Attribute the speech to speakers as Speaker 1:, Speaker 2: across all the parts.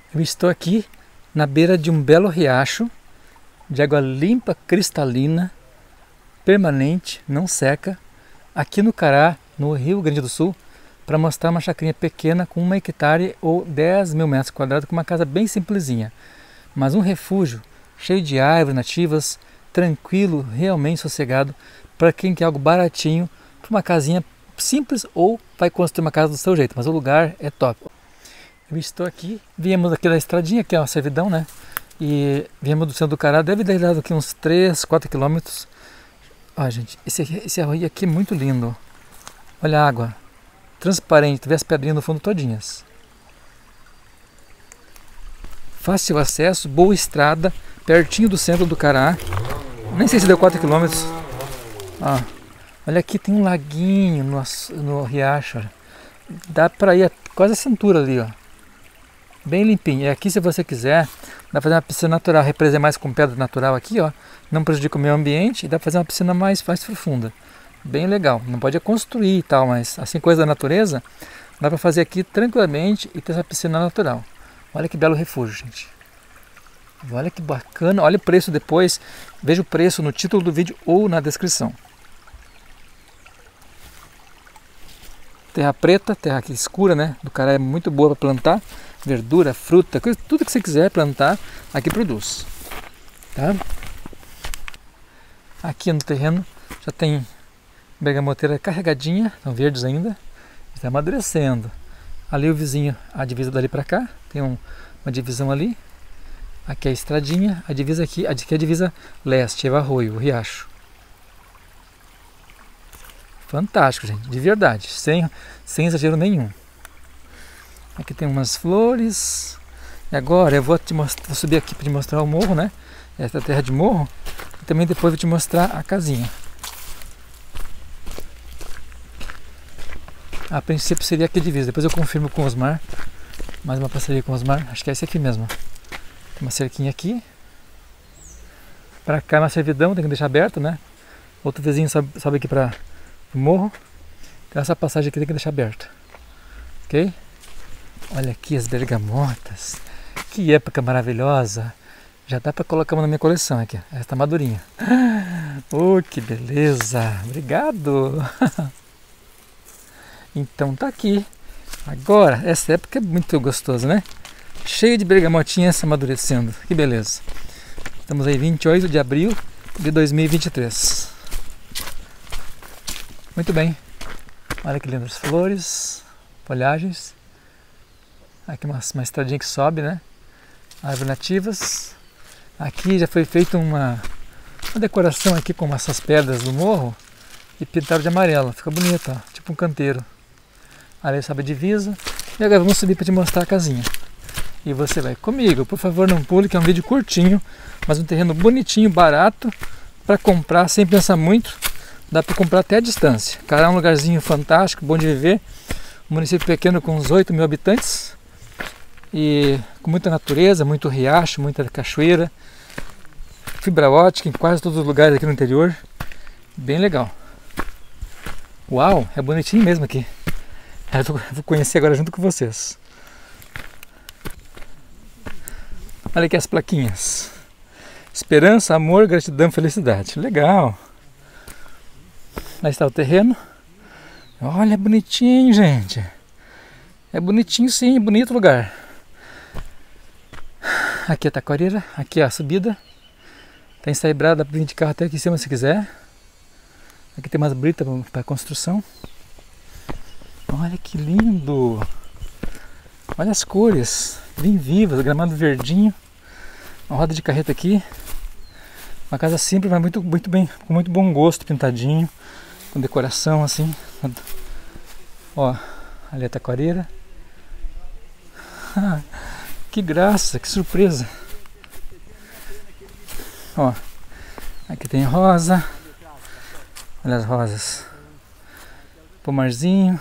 Speaker 1: Eu estou aqui na beira de um belo riacho de água limpa, cristalina, permanente, não seca, aqui no Cará, no Rio Grande do Sul, para mostrar uma chacrinha pequena com 1 hectare ou 10 mil metros quadrados, com uma casa bem simplesinha, mas um refúgio cheio de árvores nativas, tranquilo, realmente sossegado, para quem quer algo baratinho, para uma casinha simples ou vai construir uma casa do seu jeito, mas o lugar é top. Eu estou aqui, viemos aqui da estradinha, que é uma servidão, né? E viemos do centro do Cará, deve ter dado aqui uns 3, 4 quilômetros. Olha, gente, esse arroio aqui é muito lindo. Olha a água, transparente, tu vê as pedrinhas no fundo todinhas. Fácil acesso, boa estrada, pertinho do centro do Cará. Nem sei se deu 4 quilômetros. Ah, olha aqui, tem um laguinho no riacho. Dá para ir quase a cintura ali, ó. Bem limpinho. E aqui, se você quiser, dá para fazer uma piscina natural. A represa é mais com pedra natural aqui, ó. Não prejudica o meio ambiente e dá para fazer uma piscina mais profunda. Bem legal. Não pode construir e tal, mas assim, coisa da natureza, dá para fazer aqui tranquilamente e ter essa piscina natural. Olha que belo refúgio, gente. Olha que bacana. Olha o preço depois. Veja o preço no título do vídeo ou na descrição. Terra preta, terra aqui escura, né? Do Cará é muito boa para plantar. Verdura, fruta, coisa, tudo que você quiser plantar, aqui produz. Tá? Aqui no terreno já tem bergamoteira carregadinha, estão verdes ainda, está amadurecendo. Ali o vizinho, a divisa dali para cá, tem uma divisão ali. Aqui é a estradinha, a divisa aqui é a divisa leste, é o arroio, o riacho. Fantástico, gente, de verdade, sem exagero nenhum. Aqui tem umas flores. E agora eu vou subir aqui para te mostrar o morro, né? Essa terra de morro. E também depois vou te mostrar a casinha. A princípio seria aqui a divisa. Depois eu confirmo com o Osmar. Mais uma parceria com o Osmar. Acho que é esse aqui mesmo. Tem uma cerquinha aqui. Para cá é uma servidão, tem que deixar aberto, né? Outro vizinho sobe aqui para o morro. Então essa passagem aqui tem que deixar aberta. Ok? Olha aqui as bergamotas, que época maravilhosa, já dá para colocar uma na minha coleção aqui, essa tá madurinha. Oh, que beleza, obrigado. Então tá aqui, agora essa época é muito gostosa, né? Cheio de bergamotinhas amadurecendo, que beleza. Estamos aí 28 de abril de 2023. Muito bem, olha que lindas flores, folhagens. Aqui uma estradinha que sobe, né? Árvores nativas. Aqui já foi feita uma decoração aqui com essas pedras do morro e pintaram de amarelo. Fica bonito, ó, tipo um canteiro. Ali sobe a divisa. E agora vamos subir para te mostrar a casinha. E você vai comigo. Por favor, não pule, que é um vídeo curtinho, mas um terreno bonitinho, barato, para comprar sem pensar muito. Dá para comprar até a distância. Cará é um lugarzinho fantástico, bom de viver. Um município pequeno com uns 8 mil habitantes. E com muita natureza, muito riacho, muita cachoeira, fibra ótica em quase todos os lugares aqui no interior, bem legal. Uau, é bonitinho mesmo aqui. Eu vou conhecer agora junto com vocês. Olha aqui as plaquinhas: esperança, amor, gratidão, felicidade. Legal. Aí está o terreno. Olha, é bonitinho, gente. É bonitinho sim, bonito lugar. Aqui é a taquareira, aqui é a subida. Tem saibrada, dá para vir de carro até aqui em cima se quiser. Aqui tem umas britas para construção. Olha que lindo! Olha as cores, bem vivas, gramado verdinho. Uma roda de carreta aqui. Uma casa simples, mas muito bem, com muito bom gosto, pintadinho, com decoração assim. Ó, ali é a taquareira. Que graça, que surpresa. Ó, aqui tem rosa. Olha as rosas. Pomarzinho.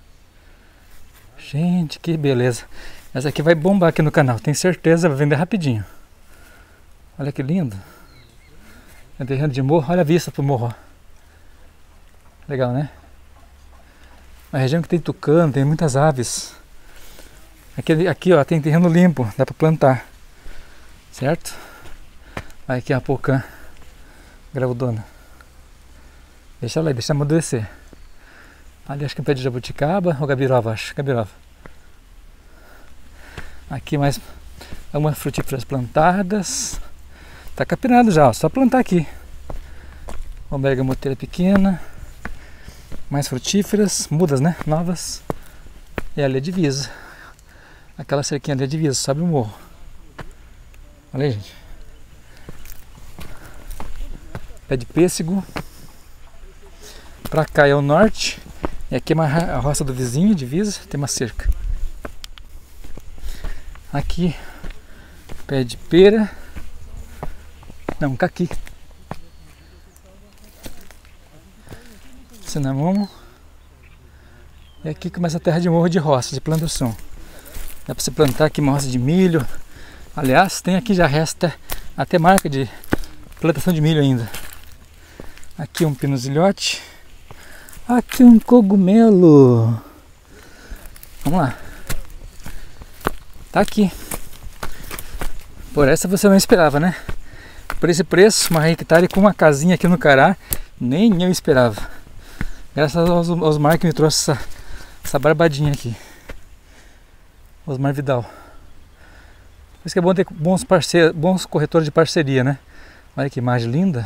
Speaker 1: Gente, que beleza. Essa aqui vai bombar aqui no canal, tenho certeza, vai vender rapidinho. Olha que lindo. É terreno de morro, olha a vista pro morro. Legal, né? Uma região que tem tucano, tem muitas aves. Aqui ó, tem terreno limpo, dá para plantar, certo? Aqui é a pocã gravudona. Deixa ela aí, deixa amadurecer. Ali acho que é um pé de jabuticaba ou gabirova, acho, gabirova. Aqui mais algumas frutíferas plantadas. Tá capinado já, ó, só plantar aqui. Uma bergamoteira pequena. Mais frutíferas, mudas, né? Novas. E ali é divisa. Aquela cerquinha ali é divisa, sobe o morro. Olha aí, gente. Pé de pêssego. Pra cá é o norte. E aqui é a roça do vizinho, divisa, tem uma cerca. Aqui, pé de pera. Não, caqui. Cinamomo. E aqui começa a terra de morro de roça, de plantação. Dá pra você plantar aqui uma roça de milho. Aliás, tem aqui já resta até marca de plantação de milho ainda. Aqui um pinozilhote. Aqui um cogumelo. Vamos lá. Tá aqui. Por essa você não esperava, né? Por esse preço, uma hectare com uma casinha aqui no Cará, nem eu esperava. Graças aos Osmar que me trouxe essa barbadinha aqui. Osmar Vidal. Por isso que é bom ter bons parceiros, bons corretores de parceria, né? Olha que imagem linda.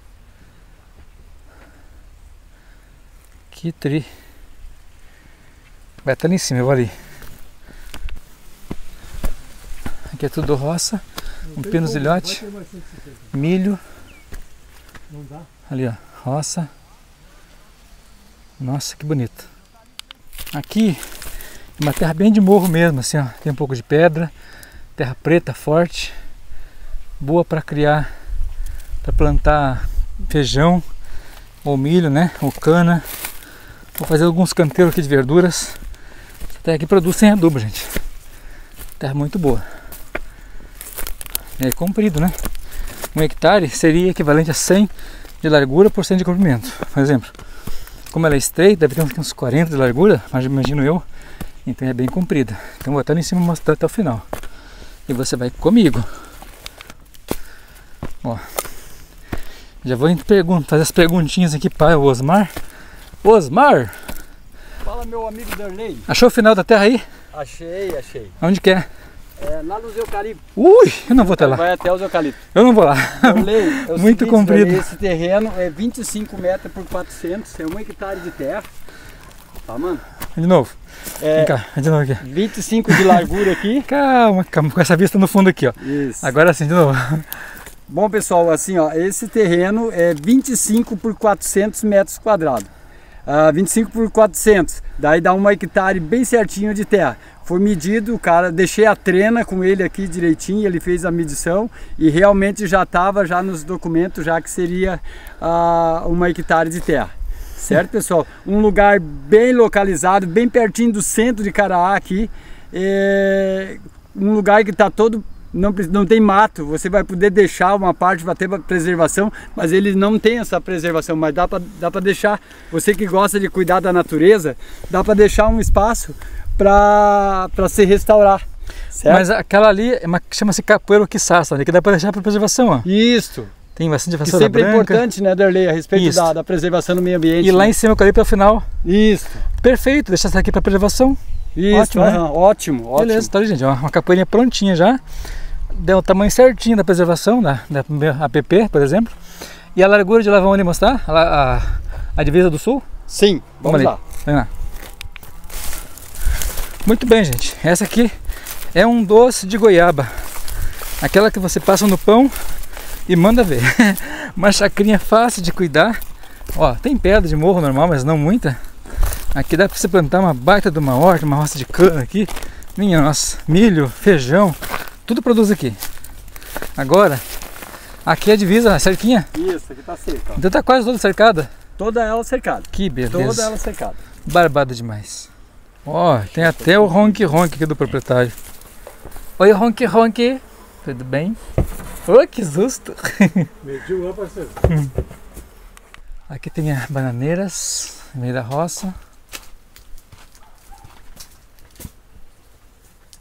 Speaker 1: Que tri. Vai estar ali em cima, eu vou ali. Aqui é tudo roça. Um pinozilhote. Milho. Ali ó, roça. Nossa, que bonito. Aqui é uma terra bem de morro mesmo, assim ó. Tem um pouco de pedra. Terra preta, forte. Boa para criar, para plantar feijão. Ou milho, né? Ou cana. Vou fazer alguns canteiros aqui de verduras. Até aqui produz sem adubo, gente. Terra muito boa. É comprido, né? 1 hectare seria equivalente a 100 de largura por 100 de comprimento. Por exemplo, como ela é estreita, deve ter uns 40 de largura, mas imagino eu. Então é bem comprida. Então vou até lá em cima mostrar até o final. E você vai comigo. Ó. Já vou fazer as perguntinhas aqui para o Osmar. Osmar!
Speaker 2: Fala, meu amigo Darley.
Speaker 1: Achou o final da terra aí?
Speaker 2: Achei.
Speaker 1: Onde que é?
Speaker 2: É lá nos eucaliptos.
Speaker 1: Ui, eu não vou até lá.
Speaker 2: Vai até os eucaliptos.
Speaker 1: Eu não vou lá.
Speaker 2: Darley, é o
Speaker 1: muito
Speaker 2: seguinte,
Speaker 1: comprido.
Speaker 2: Darley, esse terreno é 25 metros por 400, é 1 hectare de terra. Tá, mano?
Speaker 1: De novo.
Speaker 2: É,
Speaker 1: Vem cá, de novo aqui.
Speaker 2: 25 de largura aqui.
Speaker 1: Calma, com essa vista no fundo aqui, ó.
Speaker 2: Isso.
Speaker 1: Agora sim, de novo.
Speaker 2: Bom, pessoal, assim, ó, esse terreno é 25 por 400 metros quadrados. 25 por 400, daí dá 1 hectare bem certinho de terra. Foi medido, o cara, deixei a trena com ele aqui direitinho, ele fez a medição e realmente já estava já nos documentos já que seria 1 hectare de terra. Certo, pessoal? Um lugar bem localizado, bem pertinho do centro de Caraá aqui. Um lugar que está todo... Não tem mato, você vai poder deixar uma parte para ter preservação, mas ele não tem essa preservação, mas dá para deixar, você que gosta de cuidar da natureza, dá para deixar um espaço para se restaurar, certo?
Speaker 1: Mas aquela ali chama-se capoeira quiçaça, ali, que dá para deixar para preservação, ó.
Speaker 2: Isso!
Speaker 1: Tem bastante
Speaker 2: vassoura
Speaker 1: branca.
Speaker 2: Sempre é importante, né, Darley, a respeito da preservação do meio ambiente.
Speaker 1: E lá em cima eu coloquei para o final.
Speaker 2: Isso!
Speaker 1: Perfeito, deixar isso aqui para preservação.
Speaker 2: Isso, ótimo, né? Ótimo.
Speaker 1: Beleza, tá ali, gente, ó, uma capoeirinha prontinha já. Deu o tamanho certinho da preservação, da APP, por exemplo. E a largura de lá, vamos ali mostrar? A divisa do sul?
Speaker 2: Sim, vamos lá.
Speaker 1: Vem lá. Muito bem, gente. Essa aqui é um doce de goiaba. Aquela que você passa no pão e manda ver. Uma chacrinha fácil de cuidar. Ó, tem pedra de morro normal, mas não muita. Aqui dá para você plantar uma baita de uma horta, uma roça de cana aqui. Minha nossa, milho, feijão. Tudo produz aqui. Agora, aqui é a divisa, a cerquinha?
Speaker 2: Isso, aqui tá cerca.
Speaker 1: Então tá quase toda cercada.
Speaker 2: Toda ela cercada.
Speaker 1: Que beleza.
Speaker 2: Toda ela cercada.
Speaker 1: Barbada demais. Ó, tem até o ronque-ronque aqui do proprietário. Oi, ronque-ronque. Tudo bem? Oh, que susto.
Speaker 2: Mediu lá, parceiro.
Speaker 1: Aqui tem bananeiras no meio da roça.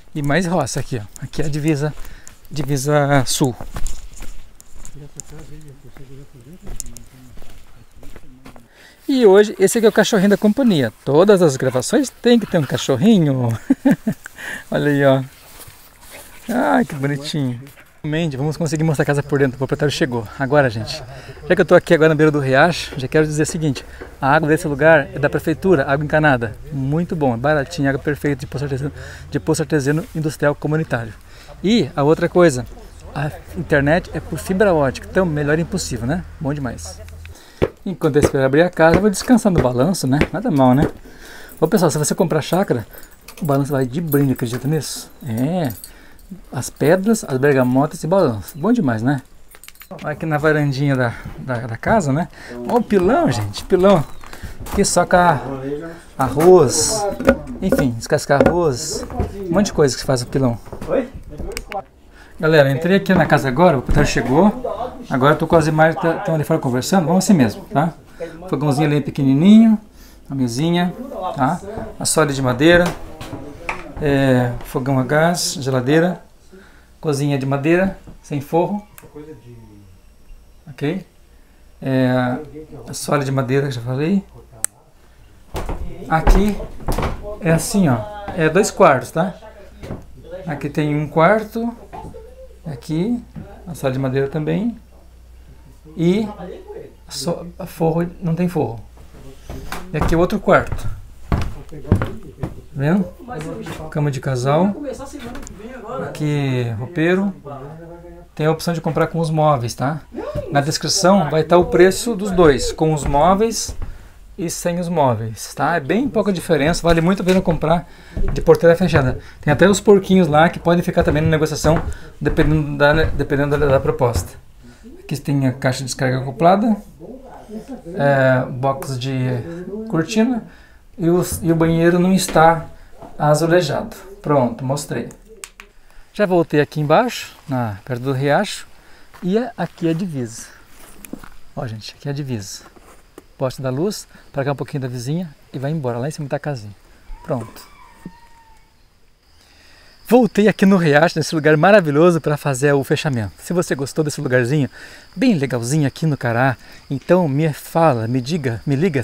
Speaker 1: E mais roça aqui, ó. Aqui é a divisa sul. E hoje, esse aqui é o cachorrinho da companhia. Todas as gravações tem que ter um cachorrinho. Olha aí, ó. Ai, que bonitinho. Vamos conseguir mostrar a casa por dentro. O proprietário chegou. Agora, gente, já que eu tô aqui agora na beira do riacho, já quero dizer o seguinte: a água desse lugar é da prefeitura, água encanada. Muito bom, é baratinha, água perfeita de poço artesiano industrial comunitário. E a outra coisa, a internet é por fibra ótica, então melhor impossível, né? Bom demais. Enquanto eu espero abrir a casa, eu vou descansar no balanço, né? Nada mal, né? Ô pessoal, se você comprar chácara, o balanço vai de brinde, acredita nisso? É, as pedras, as bergamotas e balanço. Bom demais, né? Aqui na varandinha da casa, né? Ó o pilão, gente, pilão. Aqui soca arroz, enfim, descascar arroz, um monte de coisa que se faz o pilão. Galera, entrei aqui na casa agora, o proprietário chegou. Agora eu tô com as imagens que estão ali fora conversando. Vamos assim mesmo, tá? Fogãozinho ali pequenininho, a mesinha, tá? A sólida de madeira, fogão a gás, geladeira, cozinha de madeira, sem forro, ok? A sólida de madeira que já falei. Aqui é assim, ó, é 2 quartos, tá? Aqui tem 1 quarto, aqui a sólida de madeira também. E forro, não tem forro. E aqui é outro quarto. Tá vendo? Cama de casal. Aqui roupeiro. Tem a opção de comprar com os móveis, tá? Na descrição vai estar o preço dos dois, com os móveis e sem os móveis, tá? É bem pouca diferença, vale muito a pena comprar de porteira fechada. Tem até os porquinhos lá que podem ficar também na negociação, dependendo da proposta. Aqui tem a caixa de descarga acoplada, box de cortina e o banheiro não está azulejado. Pronto, mostrei. Já voltei aqui embaixo, perto do riacho, e aqui é a divisa. Ó, gente, aqui é a divisa. Poste da luz, para cá um pouquinho da vizinha e vai embora, lá em cima da casinha. Pronto. Voltei aqui no riacho, nesse lugar maravilhoso para fazer o fechamento. Se você gostou desse lugarzinho, bem legalzinho aqui no Cará, então me fala, me liga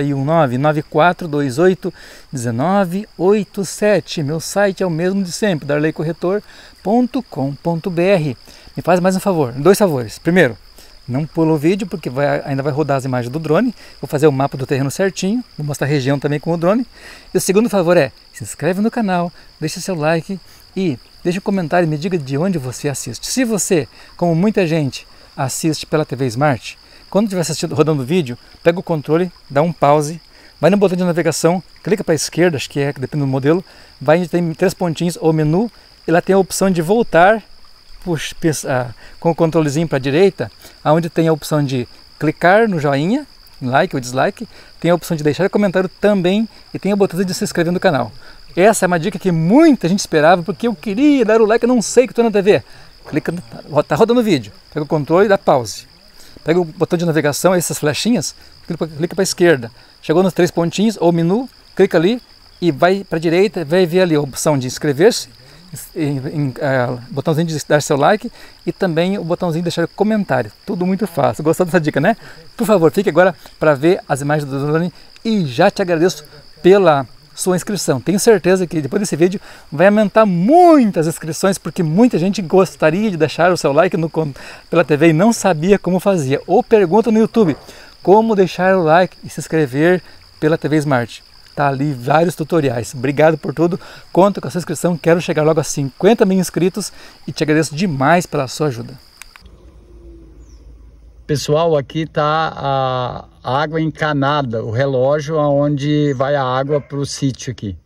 Speaker 1: 519981987. Meu site é o mesmo de sempre, darleycorretor.com.br. Me faz mais um favor, 2 favores. Primeiro, não pula o vídeo porque ainda vai rodar as imagens do drone. Vou fazer o mapa do terreno certinho, vou mostrar a região também com o drone. E o segundo favor é, se inscreve no canal, deixa seu like e deixa um comentário e me diga de onde você assiste. Se você, como muita gente, assiste pela TV Smart, quando estiver assistindo, rodando o vídeo, pega o controle, dá um pause, vai no botão de navegação, clica para a esquerda, acho que depende do modelo, vai onde tem 3 pontinhos ou menu, e lá tem a opção de voltar com o controlezinho para a direita, onde tem a opção de clicar no joinha, like ou dislike, tem a opção de deixar comentário também e tem a botão de se inscrever no canal. Essa é uma dica que muita gente esperava, porque eu queria dar o like, eu não sei que estou na TV. Clica, tá rodando o vídeo, pega o controle e dá pause. Pega o botão de navegação, essas flechinhas, clica para a esquerda. Chegou nos 3 pontinhos ou menu, clica ali e vai para a direita, vai ver ali a opção de inscrever-se, botãozinho de dar seu like e também o botãozinho de deixar comentário. Tudo muito fácil. Gostou dessa dica, né? Por favor, fique agora para ver as imagens do drone e já te agradeço pela sua inscrição. Tenho certeza que depois desse vídeo vai aumentar muitas inscrições, porque muita gente gostaria de deixar o seu like pela TV e não sabia como fazia. Ou pergunta no YouTube como deixar o like e se inscrever pela TV Smart. Tá ali vários tutoriais. Obrigado por tudo. Conto com a sua inscrição. Quero chegar logo a 50 mil inscritos e te agradeço demais pela sua ajuda.
Speaker 2: Pessoal, aqui está a água encanada, o relógio onde vai a água para o sítio aqui.